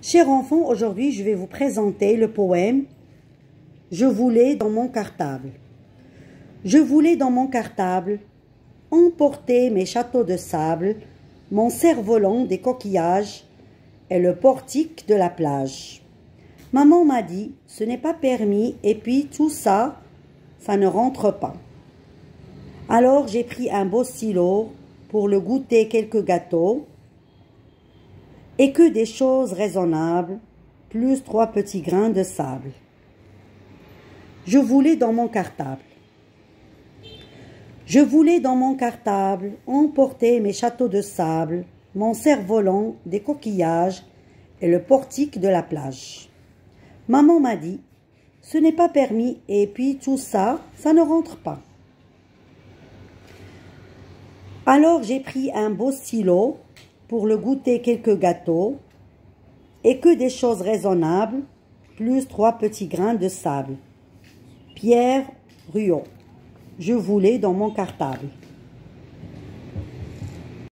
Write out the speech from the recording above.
Chers enfants, aujourd'hui je vais vous présenter le poème « Je voulais dans mon cartable ». Je voulais dans mon cartable emporter mes châteaux de sable, mon cerf-volant des coquillages et le portique de la plage. Maman m'a dit « ce n'est pas permis et puis tout ça, ça ne rentre pas ». Alors j'ai pris un beau stylo pour le goûter quelques gâteaux et que des choses raisonnables, plus 3 petits grains de sable. Je voulais dans mon cartable. Je voulais dans mon cartable emporter mes châteaux de sable, mon cerf-volant des coquillages et le portique de la plage. Maman m'a dit, ce n'est pas permis et puis tout ça, ça ne rentre pas. Alors j'ai pris un beau stylo pour le goûter quelques gâteaux et que des choses raisonnables, plus 3 petits grains de sable. Pierre Ruot. Je voulais dans mon cartable.